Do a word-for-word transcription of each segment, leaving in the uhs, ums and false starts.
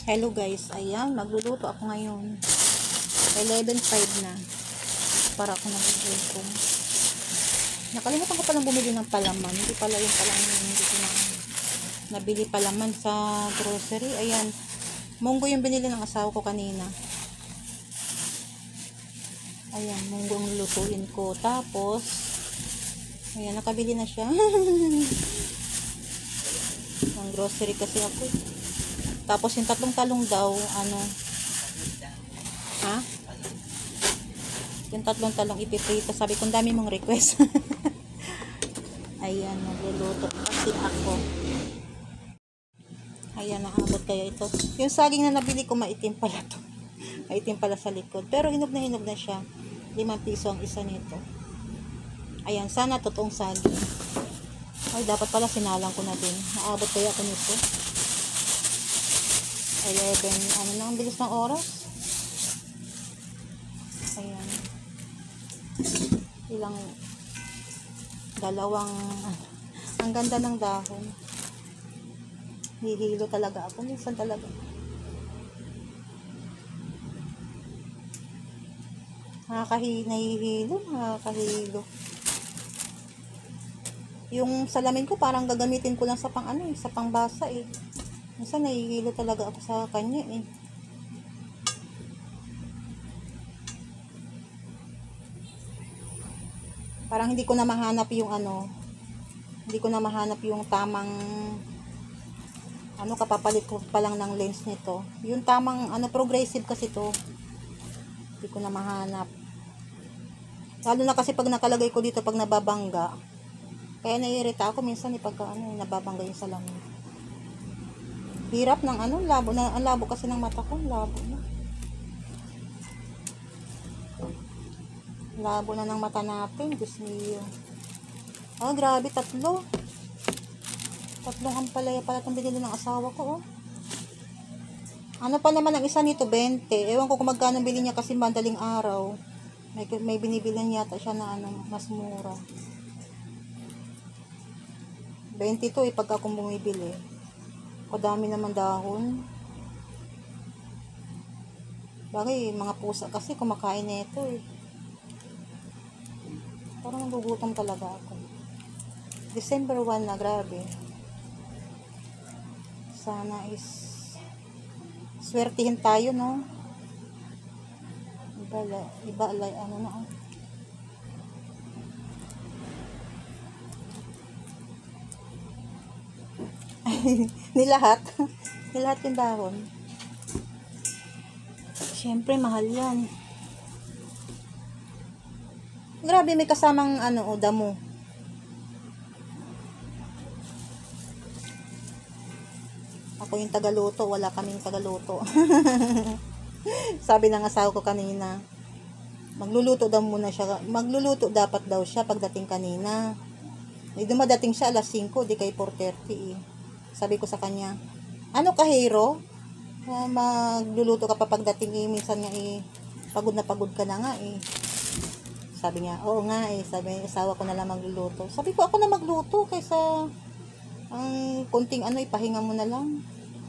Hello guys, ayan, magluluto ako ngayon. eleven five na. Para ako nagugutom. Nakalimutan ko palang bumili ng palaman. Hindi pala yung palaman yung hindi ko na nabili palaman sa grocery. Ayan, munggo yung binili ng asawa ko kanina. Ayan, munggo ang lulutuin ko. Tapos, ayan, nakabili na siya. Ang grocery kasi ako. Tapos yung tatlong talong daw, ano, ha? Yung tatlong talong ipiprito. Sabi ko, dami mong request. Ayan, nagluluto kasi ako. Ayan, naabot kaya ito. Yung saging na nabili ko, maitim pala to. Maitim pala sa likod. Pero hinog na hinog na siya. limang piso ang isa nito. Ayan, sana totoong saging. Ay, dapat pala sinalang ko na din. Naabot kaya ako nito. eleven, ano na ang bilis ng oras? Ayan. Ilang, dalawang, ang ganda ng dahon. Hihilo talaga ako. Minsan talaga. Nakakahi, nahihilo, nakakahilo. Yung salamin ko parang gagamitin ko lang sa pang ano eh, sa pangbasa eh. Minsan nahihilo talaga ako sa kanya eh. Parang hindi ko na mahanap yung ano, hindi ko na mahanap yung tamang ano, kapapalit ko pa lang ng lens nito. Yung tamang ano, progressive kasi to. Hindi ko na mahanap. Lalo na kasi pag nakalagay ko dito pag nababangga. Kaya naiirita ako minsan eh, pagka ano, nababangga yung salamin. Hirap ng ano, labo na, ang labo kasi ng mata ko, labo na. Labo na ng mata natin, Diyos niyo. Ah, grabe, tatlo. Tatlong ampalaya pala itong binili ng asawa ko, oh. Ano pa naman ang isa nito, twenty. Ewan ko kung magkano bili niya kasi madaling araw. May, may binibilan yata siya na ano, mas mura. twenty to eh, pagka kung bumibili. Kadami naman dahon. Bagay, mga pusa kasi kumakain na ito eh. Parang nagugutom talaga ako. December one na, grabe. Sana is swertihin tayo, no? Iba, iba, ano na, oh. Nilahat. Nilahat yung dahon. Siyempre, mahal yan. Grabe, may kasamang ano, o damo. Ako yung tagaluto, wala kaming tagaluto. Sabi ng asawa ko kanina, magluluto daw muna siya. Magluluto dapat daw siya pagdating kanina. Eh, dumadating siya alas singko, di kay four thirty eh. Sabi ko sa kanya, ano ka hero? Uh, magluluto ka pa pagdating eh, minsan nga eh, pagod na pagod ka na nga eh. Sabi niya, oo nga eh, sabi, asawa ko na lang magluluto. Sabi ko, ako na magluto kaysa ang konting ano, ipahinga mo na lang.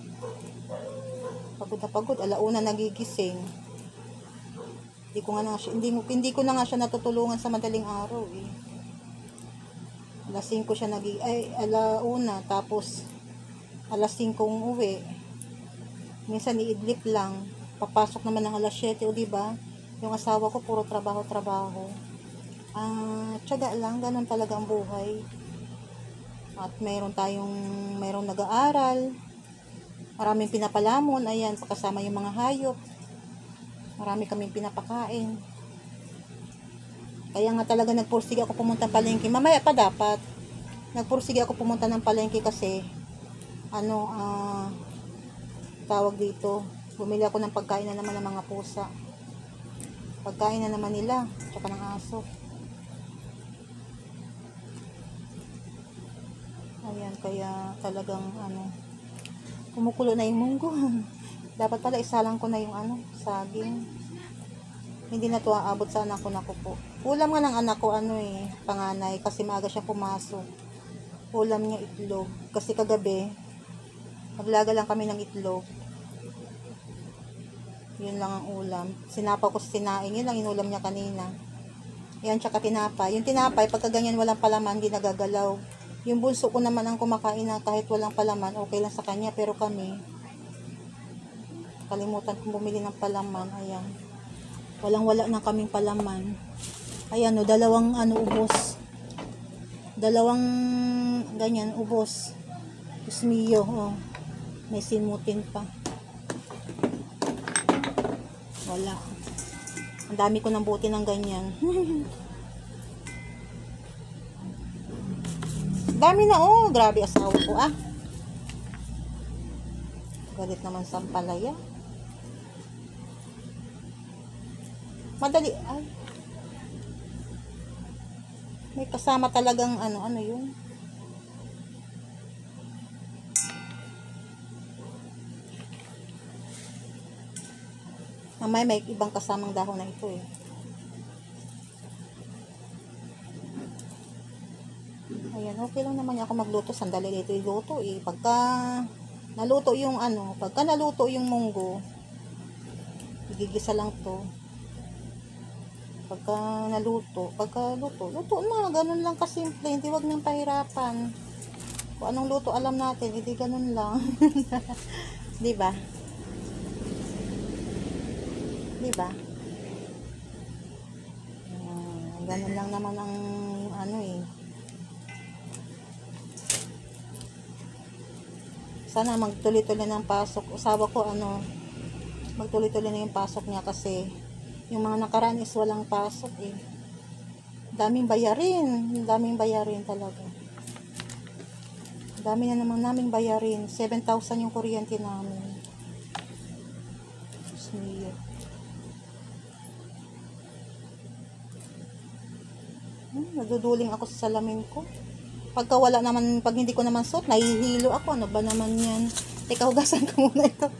Pagod na pagod, alauna nagigising. Hindi ko nga na, hindi, hindi ko na nga siya natutulungan sa madaling araw eh. alas singko siya nag ay alauna, tapos alas singko uwi. Minsan iidlip lang, papasok naman ng alas siyete, o diba? Yung asawa ko puro trabaho trabaho. Ah, tiyaga lang, ganun talaga ang buhay. At mayroon tayong mayroong nag-aaral, maraming pinapalamon, ayan, pakasama yung mga hayop, marami kaming pinapakain. Kaya nga talaga nagpursige ako pumunta ng palengke. Mamaya pa dapat. Nagpursige ako pumunta ng palengke kasi ano, ah, uh, tawag dito. Bumili ako ng pagkain na naman ng mga pusa. Pagkain na naman nila, tsaka ng aso. Ayan, kaya talagang ano, kumukulo na yung munggo. Dapat pala isalang ko na yung ano, saging. Hindi na to aabot sa anak ko na ko po. Ulam nga ng anak ko, ano eh, panganay, kasi maaga siya pumasok. Ulam niya itlog. Kasi kagabi, naglaga lang kami ng itlog. Yun lang ang ulam. Sinapaw ko sa sinaing. Yun lang inulam niya kanina. Yan, tsaka tinapay. Yung tinapay, pagka ganyan walang palaman, hindi nagagalaw. Yung bunso ko naman ang kumakain na kahit walang palaman, okay lang sa kanya. Pero kami, kalimutan kong bumili ng palaman. Ayan. Walang-wala na kaming palaman. Ayan, o, dalawang ano, ubos. Dalawang ganyan, ubos. Usmiyo, oh. May simutin pa. Wala. Ang dami ko ng buti ng ganyan. Dami na, oh. Grabe asawa ko, ah. Galit naman sa palaya. Madali, ay. May kasama talagang ano, ano yun. Mamaya may ibang kasamang dahon na ito eh. Ayan, okay lang naman ako magluto. Sandali dito iluto eh. Pagka naluto yung ano, pagka naluto yung munggo, igigisa lang to. Pagka naluto, pagka luto, luto na. Ganun lang kasimple. Hindi wag nang pahirapan. Kung anong luto alam natin, hindi ganun lang. Diba? Diba? Uh, ganun lang naman ang ano eh. Sana magtuloy-tuloy ng pasok. Usawa ko ano, magtuloy-tuloy na yung pasok niya kasi yung mga nakaraan is walang pasok eh. Daming bayarin. Daming bayarin talaga. Dami na naman naming bayarin. seven thousand yung kuryente namin. Smile. Hmm, naduduling ako sa salamin ko. Pagka wala naman, pag hindi ko naman suot, nahihilo ako. Ano ba naman yan? Teka, hugasan ko muna ito.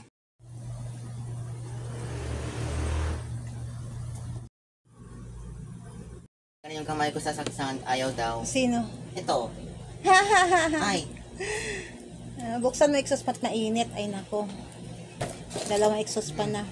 Ano yung kamay ko sa saksan, ayaw daw. Sino? Ito. Ay. Uh, buksan mo exhaust pan, mainit. Ay nako. Dalawang exhaust pan na.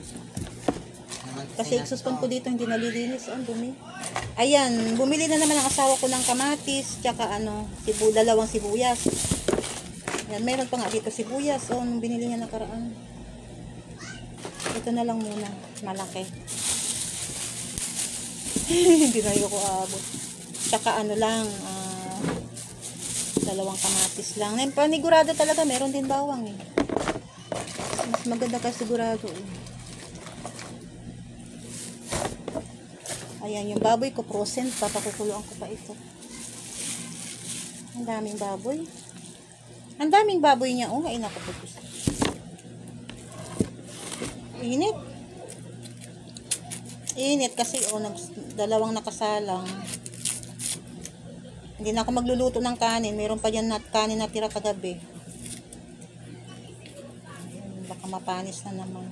Kasi exhaust pan ko dito hindi nalilinis. Ang dumi. Ayan, bumili na naman ang asawa ko ng kamatis, tsaka ano, sibu, dalawang sibuyas. Ayan, meron pa nga dito sibuyas. O, nung binili niya nakaraan. Ito na lang muna. Malaki. Hindi na ko abot. Tsaka ano lang, uh, dalawang kamatis lang. Ngayon, panigurado talaga, meron din bawang eh. Mas maganda ka sigurado eh. Ayan, yung baboy ko, frozen. Papakukuluan ko pa ito. Ang daming baboy. Ang daming baboy niya. Oh, ay nakapupus. Init. Init kasi, oh, nag, dalawang nakasalang. Hindi na ako magluluto ng kanin. Meron pa dyan na, kanin na tira kagabi. Baka mapanis na naman.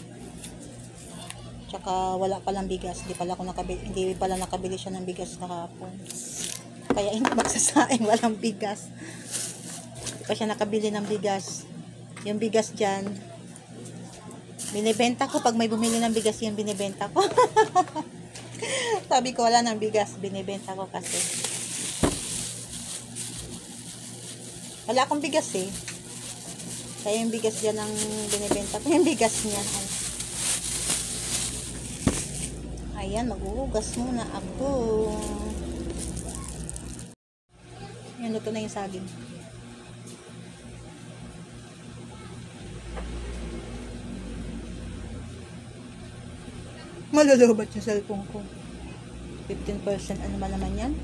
Tsaka wala palang bigas. Hindi pala ako nakabili, hindi pala nakabili siya ng bigas kahapon. Kaya hindi magsasaing walang bigas. Hindi pa siya nakabili ng bigas. Yung bigas dyan, binibenta ko. Pag may bumili ng bigas, yung binibenta ko. Sabi ko wala ng bigas. Binibenta ko kasi. Wala akong bigas eh. Kaya yung bigas dyan ang binibenta ko. Yung bigas niya. Ayan, maghuhugas muna ako. Ayan, luto na yung saging. Malulubat yung cellphone ko. fifteen percent ano ba naman yan?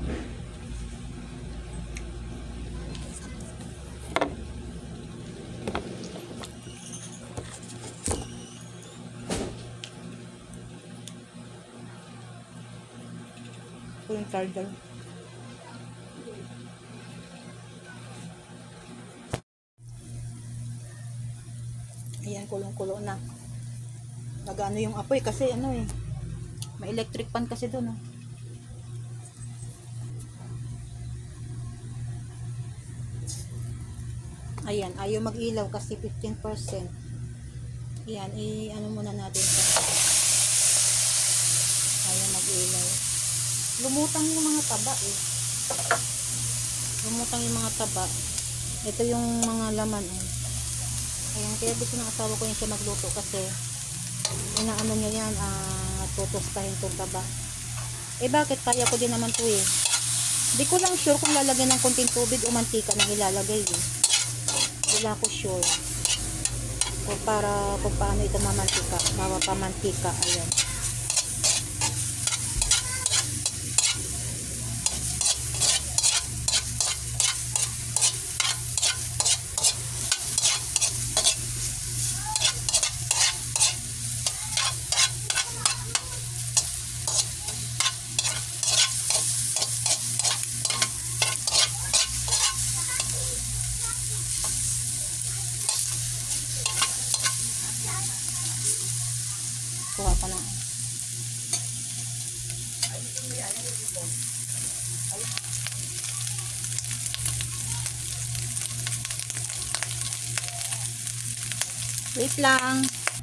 Ito yung charger. Ayan, kulong-kulo na. Nagano yung apoy kasi ano eh. May electric pan kasi doon. Oh. Ayan, ayaw mag-ilaw kasi fifteen percent. Yan, i-ano muna natin ito. Ayan, mag-ilaw. Lumutang yung mga taba eh. Lumutang yung mga taba. Ito yung mga laman eh. Ayan, kaya gusto ng asawa ko yung siya magluto kasi inaano niya yan, ah, tutustahin itong taba. Eh bakit? Kaya ko din naman to eh. Di ko lang sure kung lalagyan ng konting tubig o mantika nang ilalagay eh. Wala ko sure. O para kung paano ito mamantika. Mapamantika. Ayan. Kuha pa na. Wait lang.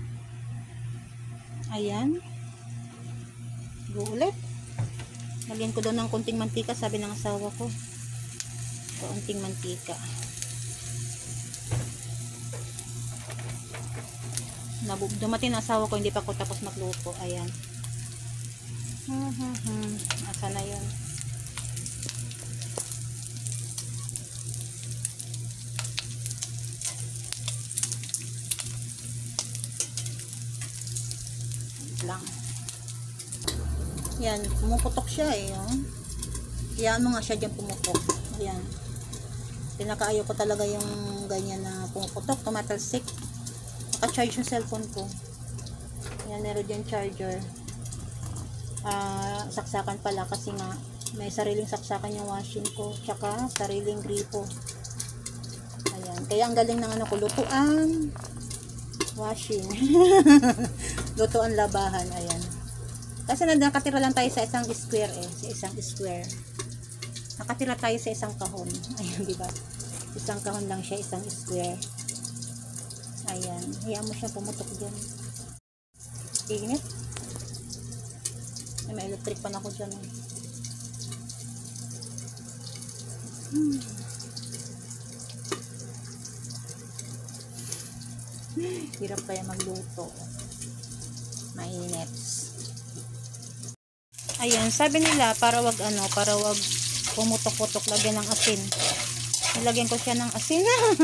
Ayan. Go ulit. Lagyan ko doon ng konting mantika, sabi ng asawa ko. Konting mantika. Nabub dumating na asawa ko, hindi pa ako tapos magluto. Ayan. Hmm, hmm, hmm. Asa na yun? Lang. Yan, pumuputok siya eh. Oh. Kaya ano nga siya dyan pumutok. Ayan. Pinakaayo ko talaga yung ganyan na pumuputok, tumatalsik. Naka-charge yung cellphone ko. Ayan, meron dyan charger. Ah, saksakan pala kasi nga may sariling saksakan yung washing ko. Tsaka sariling gripo. Ayan. Kaya ang galing ng ano ko, lutuan. Washing. Lutuan labahan. Ayan. Kasi nakatira lang tayo sa isang square eh. Sa isang square. Nakatira tayo sa isang kahon. Ayan, diba? Isang kahon lang siya, isang square. Ayan. Hayaan mo siya pumutok dyan. Init. Ay, may electric pan ako dyan. Eh. Hmm. Hirap kaya magluto. Mainit. Ayan, sabi nila para wag ano, para wag pumutok-putok, lagyan ng asin. Nilagyan ko siya ng asin.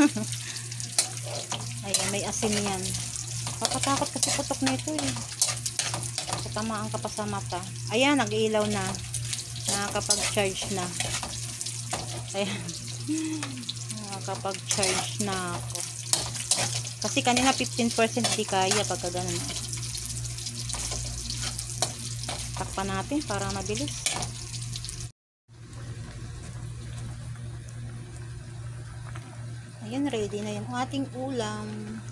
Ayan, may asin yan. Kakatakot kasi putok na ito eh. Katamaan ka pa sa mata. Ayan, nag-iilaw na. Nakakapag-charge na. Ayan. Nakakapag-charge na ako. Kasi kanina fifteen percent di kaya pagka ganun. Takpan natin para mabilis. Ayan, ready na yung ating ulam.